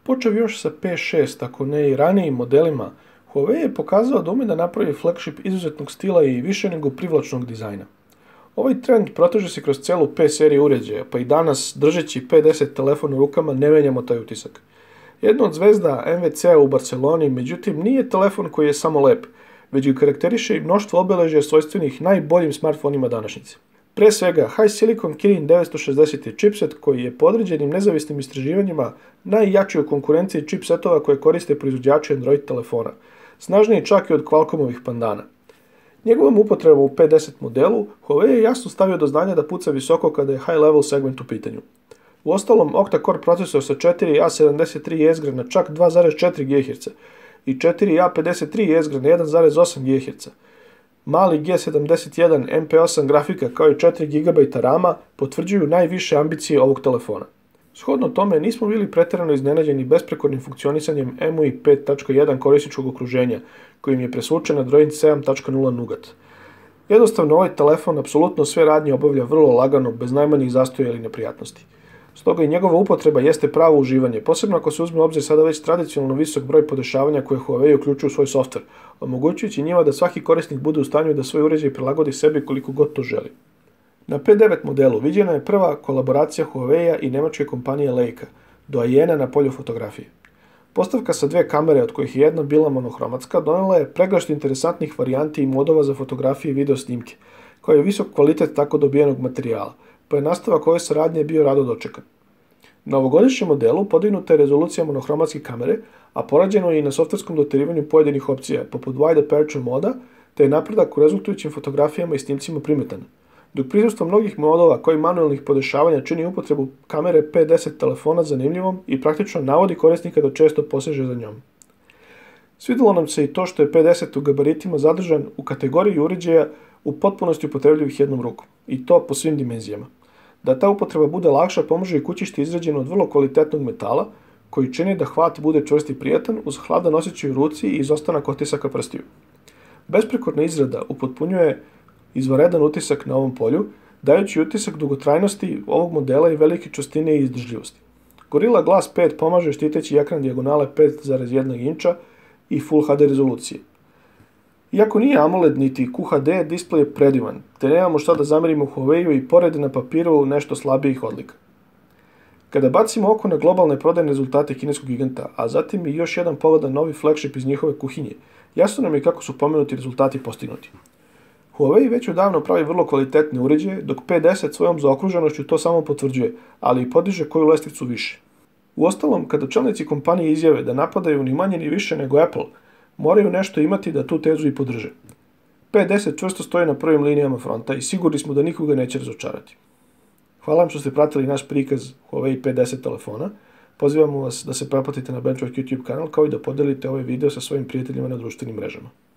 Počeo još sa P6, ako ne i ranijim modelima, Huawei je pokazao da ume da napravi flagship izuzetnog stila i više nego privlačnog dizajna. Ovaj trend proteže se kroz celu P serije uređaja, pa i danas, držeći P10 telefon u rukama, ne menjamo taj utisak. Jedna od zvezda MWC-a u Barceloni, međutim, nije telefon koji je samo lep, već ga karakteriše i mnoštvo obeležja svojstvenih najboljim smartfonima današnjice. Pre svega, High Silicon Kirin 960 je chipset koji je po određenim nezavisnim istraživanjima najjači u konkurenciji chipsetova koje koriste proizvođači Android telefona, snažniji čak i od Qualcommovih pandana. Njegovom upotrebom u P10 modelu, Huawei je jasno stavio do znanja da puca visoko kada je high-level segment u pitanju. Uostalom, octa-core procesor sa 4A73 jezgra na čak 2,4 GHz i 4A53 jezgra na 1,8 GHz, mali G71 MP8 grafika kao i 4 GB RAM-a potvrđuju najviše ambicije ovog telefona. Shodno tome, nismo bili preterano iznenađeni besprekornim funkcionisanjem MUI 5.1 korisničkog okruženja, kojim je presvučen Android 7.0 Nougat. Jednostavno, ovaj telefon apsolutno sve radnje obavlja vrlo lagano, bez najmanjih zastoja ili neprijatnosti. Stoga i njegova upotreba jeste pravo uživanje, posebno ako se uzme u obzir sada već tradicionalno visok broj podešavanja koje Huawei uključuju u svoj softver, omogućujući njima da svaki korisnik bude u stanju da svoj uređaj prilagodi sebi koliko god to želi. Na P9 modelu viđena je prva kolaboracija Huawei-a i nemačke kompanije Leica, doajena na polju fotografije. Postavka sa dve kamere, od kojih je jedna bila monohromatska, donela je pregršt interesantnih varijanti i modova za fotografije i video snimke, kao je visok kvalitet tako dobijenog materijala, pa je nastavak ove saradnje bio rado dočekan. Na ovogodišnjem modelu podignuta je rezolucija monohromatske kamere, a porađeno je i na softverskom doterivanju pojedinih opcija, poput Wide Aperture moda, te je napredak u rezultujućim fotografijama i snimcima primetan. Dok prisustvo mnogih modova koji manuelnih podešavanja čini upotrebu kamere P10 telefona zanimljivom i praktično navodi korisnika da često poseže za njom. Svidelo nam se i to što je P10 u gabaritima zadržan u kategoriji uređaja u potpunosti upotrebljivih jednom rukom, i to po svim dimenzijama. Da ta upotreba bude lakša pomože i kućište izrađeno od vrlo kvalitetnog metala, koji čini da hvat bude čvrst i prijatan uz hladan osjećaj u ruci i izostanak otisaka prstiju. Besprekorna izrada upotpunjuje izvanredan utisak na ovom polju, dajući utisak dugotrajnosti ovog modela i velike čvrstine i izdržljivosti. Gorilla Glass 5 pomaže štiteći ekran dijagonale 5,1 inča i Full HD rezolucije. Iako nije AMOLED niti QHD, displej je predivan, te nemamo šta da zamerimo Huawei-u i pored na papiru nešto slabijih odlika. Kada bacimo oko na globalne prodajne rezultate kineskog giganta, a zatim i još jedan pogled na novi flagship iz njihove kuhinje, jasno nam je kako su pomenuti rezultati postignuti. Huawei već odavno pravi vrlo kvalitetne uređaje, dok P10 svojom zaokruženošću to samo potvrđuje, ali i podiže koju lestvicu više. Uostalom, kada čelnici kompanije izjave da napadaju ni manje ni više nego Apple, moraju nešto imati da tu tezu i podrže. P10 čvrsto stoji na prvim linijama fronta i sigurni smo da nikoga neće razočarati. Hvala vam što ste pratili naš prikaz Huawei P10 telefona. Pozivamo vas da se pretplatite na Benchmark YouTube kanal kao i da podelite ovaj video sa svojim prijateljima na društvenim mrežama.